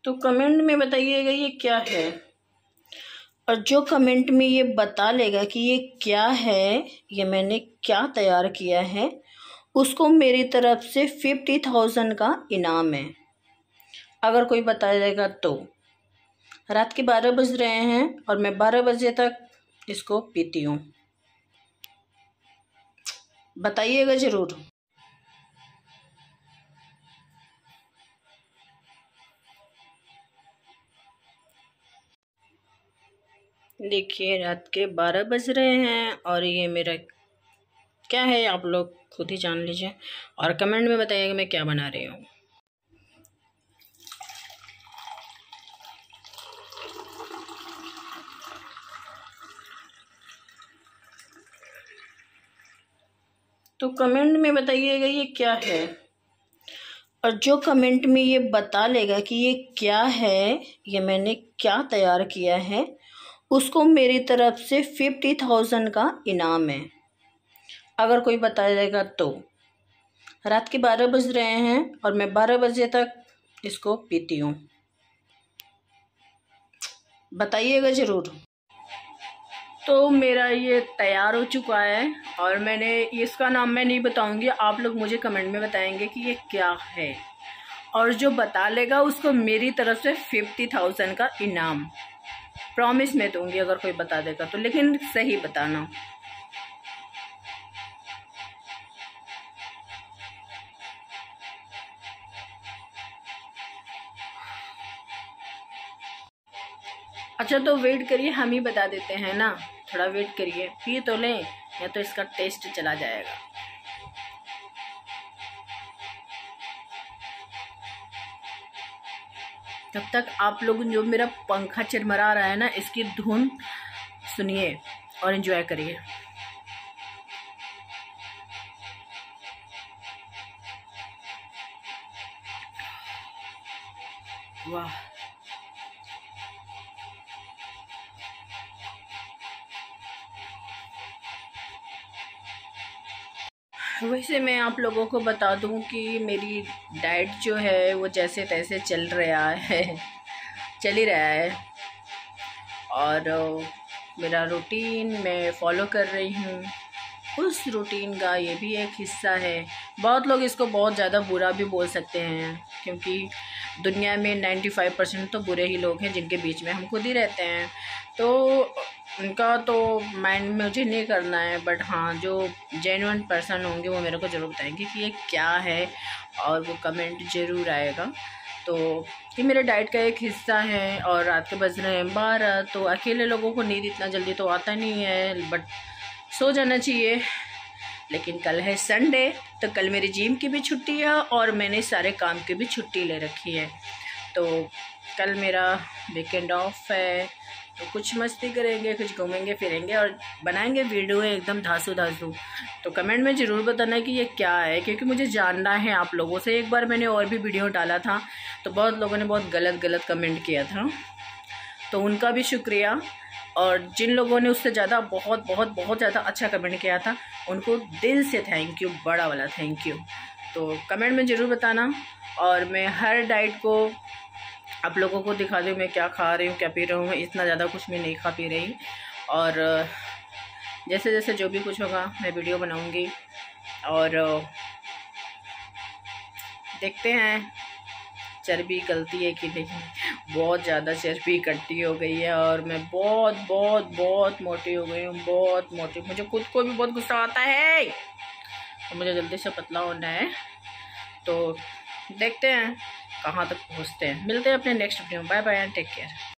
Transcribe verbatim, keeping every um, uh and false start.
तो कमेंट में बताइएगा ये क्या है, और जो कमेंट में ये बता लेगा कि ये क्या है, ये मैंने क्या तैयार किया है, उसको मेरी तरफ से फिफ्टी थाउजेंड का इनाम है। अगर कोई बता देगा तो। रात के बारह बज रहे हैं और मैं बारह बजे तक इसको पीती हूँ। बताइएगा ज़रूर। देखिए रात के बारह बज रहे हैं और ये मेरा क्या है आप लोग खुद ही जान लीजिए, और कमेंट में बताइएगा मैं क्या बना रही हूँ। तो कमेंट में बताइएगा ये क्या है, और जो कमेंट में ये बता लेगा कि ये क्या है, ये मैंने क्या तैयार किया है, उसको मेरी तरफ से फिफ्टी थाउजेंड का इनाम है। अगर कोई बता देगा तो। रात के बारह बज रहे हैं और मैं बारह बजे तक इसको पीती हूँ। बताइएगा ज़रूर। तो मेरा ये तैयार हो चुका है और मैंने इसका नाम मैं नहीं बताऊंगी, आप लोग मुझे कमेंट में बताएंगे कि ये क्या है, और जो बता लेगा उसको मेरी तरफ से फिफ्टी थाउजेंड का इनाम प्रॉमिस में दूंगी अगर कोई बता देगा तो, लेकिन सही बताना। अच्छा तो वेट करिए, हम ही बता देते हैं ना, थोड़ा वेट करिए, पी तो लें या तो इसका टेस्ट चला जाएगा। तब तक आप लोग जो मेरा पंखा चिरमरा रहा है ना, इसकी धुन सुनिए और एंजॉय करिए। वाह, वैसे मैं आप लोगों को बता दूं कि मेरी डाइट जो है वो जैसे तैसे चल रहा है चल ही रहा है, और मेरा रूटीन मैं फॉलो कर रही हूँ। उस रूटीन का ये भी एक हिस्सा है। बहुत लोग इसको बहुत ज़्यादा बुरा भी बोल सकते हैं, क्योंकि दुनिया में पचानवे परसेंट तो बुरे ही लोग हैं जिनके बीच में हम खुद ही रहते हैं, तो उनका तो माइंड मुझे नहीं करना है। बट हाँ, जो जेन्युइन पर्सन होंगे वो मेरे को ज़रूर बताएंगे कि ये क्या है, और वो कमेंट ज़रूर आएगा। तो ये मेरे डाइट का एक हिस्सा है। और रात के बज रहे हैं बारह, तो अकेले लोगों को नींद इतना जल्दी तो आता नहीं है, बट सो जाना चाहिए। लेकिन कल है संडे, तो कल मेरी जिम की भी छुट्टी है और मैंने सारे काम की भी छुट्टी ले रखी है, तो कल मेरा वीकेंड ऑफ है। तो कुछ मस्ती करेंगे, कुछ घूमेंगे फिरेंगे और बनाएंगे वीडियो एकदम धांसू धांसू। तो कमेंट में ज़रूर बताना कि ये क्या है, क्योंकि मुझे जानना है आप लोगों से। एक बार मैंने और भी वीडियो डाला था तो बहुत लोगों ने बहुत गलत गलत कमेंट किया था, तो उनका भी शुक्रिया। और जिन लोगों ने उससे ज़्यादा बहुत बहुत बहुत ज़्यादा अच्छा कमेंट किया था उनको दिल से थैंक यू, बड़ा वाला थैंक यू। तो कमेंट में ज़रूर बताना, और मैं हर डाइट को आप लोगों को दिखा दूँ मैं क्या खा रही हूँ, क्या पी रही हूँ। इतना ज़्यादा कुछ मैं नहीं खा पी रही, और जैसे जैसे जो भी कुछ होगा मैं वीडियो बनाऊँगी। और देखते हैं चर्बी गलती है कि नहीं। बहुत ज़्यादा चर्बी इकट्ठी हो गई है और मैं बहुत बहुत बहुत मोटी हो गई हूँ, बहुत मोटी। मुझे खुद को भी बहुत गुस्सा आता है, तो मुझे जल्दी से पतला होना है। तो देखते हैं कहाँ तक पहुँचते हैं। मिलते हैं अपने नेक्स्ट वीडियो में। Bye bye and take care.